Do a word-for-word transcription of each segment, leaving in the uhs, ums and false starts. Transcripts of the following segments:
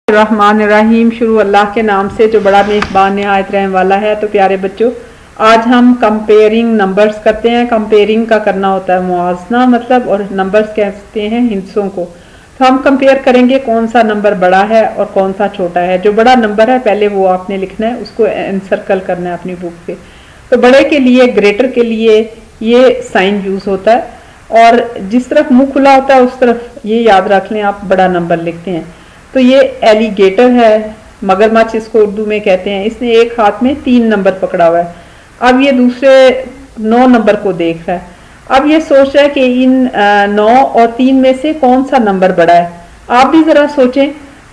रहमानिर्रहीम। शुरू अल्लाह के नाम से जो बड़ा मेज़बान निहायत रहम वाला है। तो प्यारे बच्चों, आज हम कंपेयरिंग नंबर्स करते हैं। कंपेयरिंग का करना होता है मुआवजना मतलब, और नंबर्स कहते हैं हिस्सों को। तो हम कंपेयर करेंगे कौन सा नंबर बड़ा है और कौन सा छोटा है। जो बड़ा नंबर है पहले वो आपने लिखना है, उसको एनसर्कल करना है अपनी बुक पे। तो बड़े के लिए, ग्रेटर के लिए ये साइन यूज़ होता है, और जिस तरफ मुंह खुला होता है उस तरफ ये याद रख लें आप बड़ा नंबर लिखते हैं। तो ये एलिगेटर है, मगरमच्छ इसको उर्दू में कहते हैं। इसने एक हाथ में तीन नंबर पकड़ा हुआ है। अब ये दूसरे नौ नंबर को देख रहा है। अब ये सोच रहा है कि इन नौ और तीन में से कौन सा नंबर बड़ा है। आप भी ज़रा सोचें,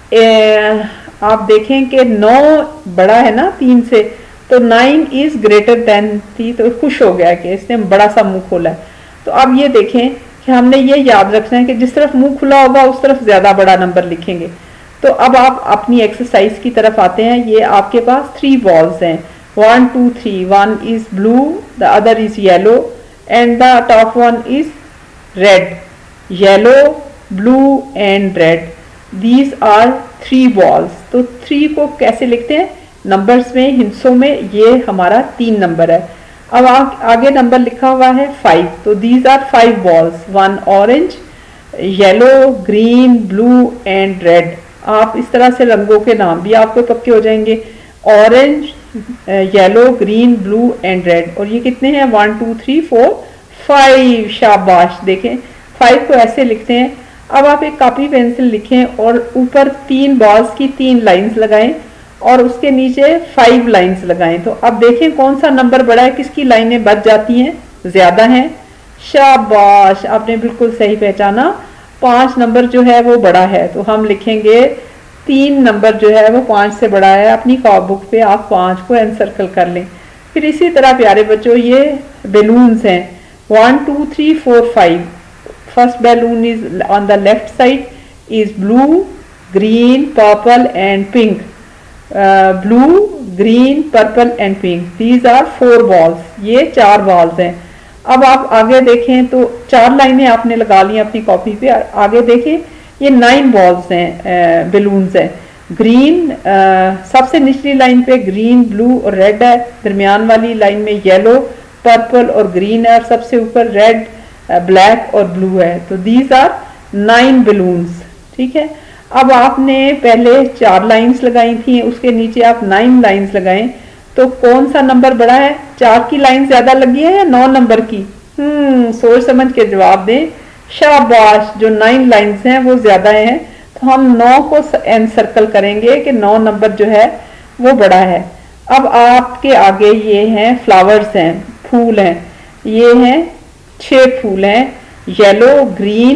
ए, आप देखें कि नौ बड़ा है ना तीन से, तो नाइन इज़ ग्रेटर देन थी। तो खुश हो गया कि इसने बड़ा सा मुंह खोला है। तो अब ये देखें कि हमने ये याद रखना है कि जिस तरफ मुंह खुला होगा उस तरफ ज़्यादा बड़ा नंबर लिखेंगे। तो अब आप अपनी एक्सरसाइज की तरफ आते हैं। ये आपके पास थ्री बॉल्स हैं, one two three. One is blue, the other is yellow and the top one is red. Yellow, blue and red, these are three balls. तो थ्री को कैसे लिखते हैं नंबर्स में, हिस्सों में? ये हमारा तीन नंबर है। अब आ, आगे नंबर लिखा हुआ है फाइव। तो these are five balls, one orange, yellow, green, blue and red. आप इस तरह से रंगों के नाम भी आपको पक्के हो जाएंगे, orange, yellow, green, blue and red. और ये कितने हैं? One two three four five. शाबाश। देखें फाइव को ऐसे लिखते हैं। अब आप एक कॉपी पेंसिल लिखें और ऊपर तीन बॉल्स की तीन लाइंस लगाएं और उसके नीचे फाइव लाइंस लगाएं। तो अब देखें कौन सा नंबर बड़ा है, किसकी लाइनें बच जाती हैं, ज्यादा हैं। शाबाश, आपने बिल्कुल सही पहचाना। पांच नंबर जो है वो बड़ा है। तो हम लिखेंगे तीन नंबर जो है वो पांच से बड़ा है। अपनी कॉपी बुक पे आप पांच को एनसर्कल कर लें। फिर इसी तरह प्यारे बच्चों, ये बैलून्स हैं, one two three four five. First balloon is on the left side is blue, green, purple and pink. Blue, green, purple and pink, these are four balls. ये चार बॉल्स हैं। अब आप आगे देखें तो चार लाइनें आपने लगा ली अपनी कॉपी पे। आगे देखें ये नाइन बॉल्स हैं, बैलून्स हैं। ग्रीन सबसे निचली लाइन पे ग्रीन, ब्लू और रेड है। दरमियान वाली लाइन में येलो, पर्पल और ग्रीन है, और सबसे ऊपर रेड, ब्लैक और ब्लू है। तो दीज आर नाइन बैलून्स। ठीक है। अब आपने पहले चार लाइंस लगाई थी, उसके नीचे आप नाइन लाइंस लगाएं। तो कौन सा नंबर बड़ा है? चार की लाइन ज्यादा लगी है या नौ नंबर की? हम्म सोच समझ के जवाब दें। शाबाश, जो नाइन लाइंस हैं वो ज्यादा हैं। तो हम नौ को एनसर्कल करेंगे कि नौ नंबर जो है वो बड़ा है। अब आपके आगे ये हैं फ्लावर्स हैं, फूल हैं। ये हैं छह फूल हैं, yellow, green,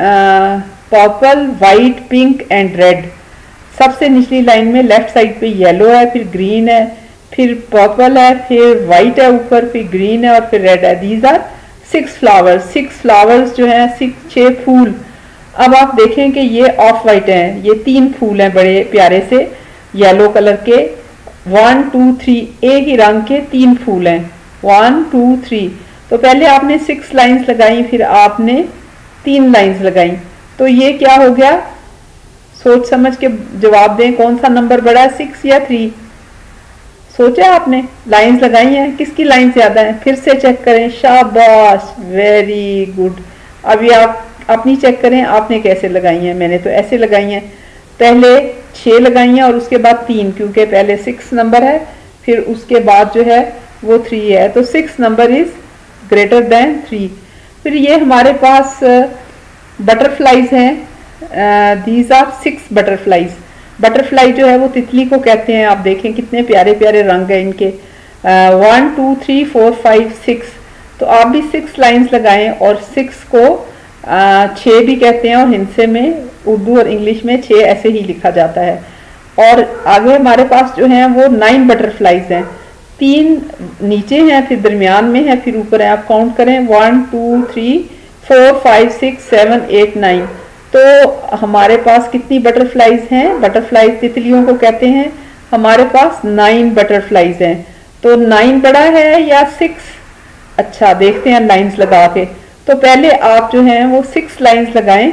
purple, white, pink and red. सबसे निचली लाइन में लेफ्ट साइड पे येलो है, फिर ग्रीन है, फिर पर्पल है, फिर वाइट है ऊपर, फिर ग्रीन है और फिर रेड है। These are six flowers. Six flowers जो हैं, सिक्स छह फूल। अब आप देखें कि ये ऑफ वाइट हैं, ये तीन फूल हैं बड़े प्यारे से येलो कलर के। वन टू थ्री, एक ही रंग के तीन फूल हैं, वन टू थ्री। तो पहले आपने सिक्स लाइंस लगाई, फिर आपने तीन लाइंस लगाई। तो ये क्या हो गया? सोच समझ के जवाब दें, कौन सा नंबर बड़ा है, सिक्स या थ्री? सोचा आपने? लाइंस लगाई हैं, किसकी लाइन ज्यादा है? फिर से चेक करें। शाबाश, वेरी गुड। अभी आप अपनी चेक करें आपने कैसे लगाई हैं। मैंने तो ऐसे लगाई हैं, पहले छह लगाई हैं और उसके बाद तीन, क्योंकि पहले सिक्स नंबर है, फिर उसके बाद जो है वो थ्री है। तो six number is greater than three. फिर ये हमारे पास बटरफ्लाईज हैं, these are six butterflies. Butterfly जो है वो तितली को कहते हैं। आप देखें कितने प्यारे प्यारे रंग हैं इनके, one two three four five six. तो आप भी सिक्स लाइंस लगाएं, और सिक्स को छः भी कहते हैं, और हिंसे में, उर्दू और इंग्लिश में छः ऐसे ही लिखा जाता है। और आगे हमारे पास जो हैं वो नाइन बटरफ्लाईज हैं। तीन नीचे हैं, फिर दरमियान में है, फिर ऊपर है। आप काउंट करें, one two three four five six seven eight nine. तो हमारे पास कितनी बटरफ्लाईज हैं? बटरफ्लाईज तितलियों को कहते हैं। हमारे पास नाइन बटरफ्लाईज हैं। तो नाइन बड़ा है या सिक्स? अच्छा, देखते हैं लाइंस लगा के। तो पहले आप जो हैं वो सिक्स लाइंस लगाएं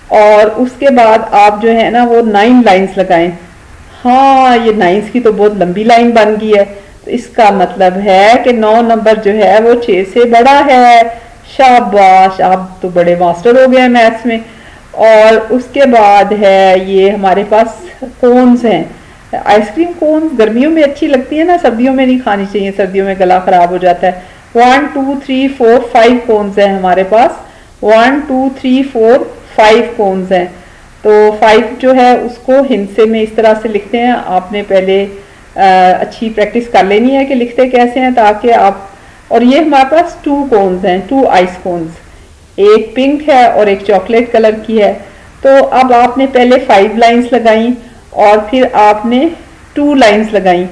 और उसके बाद आप जो है ना वो नाइन लाइंस लगाएं। हाँ, ये नाइन्स की तो बहुत लंबी लाइन बन गई है, तो इसका मतलब है कि नौ नंबर जो है वो छः से बड़ा है। शाबाश, आप तो बड़े मास्टर हो गए हैं मैथ्स में। और उसके बाद है ये हमारे पास कोन्स हैं। आइसक्रीम कोन्स गर्मियों में अच्छी लगती है ना, सर्दियों में नहीं खानी चाहिए, सर्दियों में गला खराब हो जाता है। One two three four five cones हैं हमारे पास। One two three four five cones हैं। तो फाइव जो है उसको हिंसे में इस तरह से लिखते हैं। आपने पहले आ, अच्छी प्रैक्टिस कर लेनी है कि लिखते कैसे हैं, ताकि आप। और ये हमारे पास टू कोन्स हैं, टू आइस कोन्स, एक पिंक है और एक चॉकलेट कलर की है। तो अब आपने पहले फाइव लाइंस लगाई और फिर आपने टू लाइंस लगाई।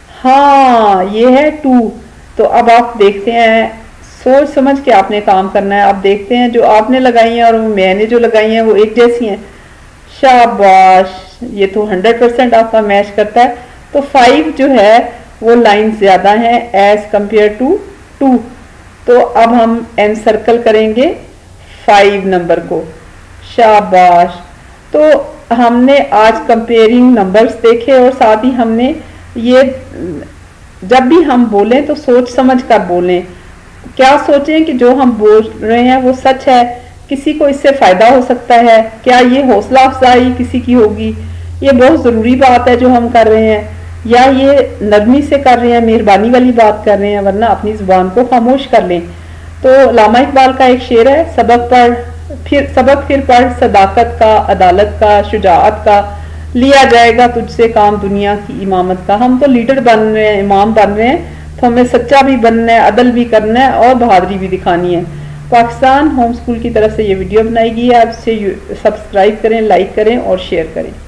हाँ, ये है टू। तो अब आप देखते हैं, सोच समझ के आपने काम करना है। आप देखते हैं जो आपने लगाई हैं और मैंने जो लगाई हैं वो एक जैसी हैं। शाबाश, ये तो हंड्रेड परसेंट आपका मैच करता है। तो फाइव जो है वो लाइन ज्यादा है एज कंपेयर टू टू। तो अब हम एनसर्कल करेंगे फाइव नंबर को। शाबाश। तो हमने आज कंपेयरिंग नंबर्स देखे और साथ ही हमने ये, जब भी हम बोलें तो सोच समझ कर बोलें। क्या सोचें कि जो हम बोल रहे हैं वो सच है, किसी को इससे फायदा हो सकता है, क्या ये हौसला अफजाई किसी की होगी, ये बहुत जरूरी बात है जो हम कर रहे हैं, या ये नरमी से कर रहे हैं, मेहरबानी वाली बात कर रहे हैं, वरना अपनी जुबान को खामोश कर लें। तो लामा इकबाल का एक शेर है, सबक पढ़ फिर सबक फिर पढ़, सदाकत का, अदालत का, शुजाअत का, लिया जाएगा तुझसे काम दुनिया की इमामत का। हम तो लीडर बन रहे हैं, इमाम बन रहे हैं, तो हमें सच्चा भी बनना है, अदल भी करना है और बहादुरी भी दिखानी है। पाकिस्तान होम स्कूल की तरफ से ये वीडियो बनाई गई है। आप इसे सब्सक्राइब करें, लाइक करें और शेयर करें।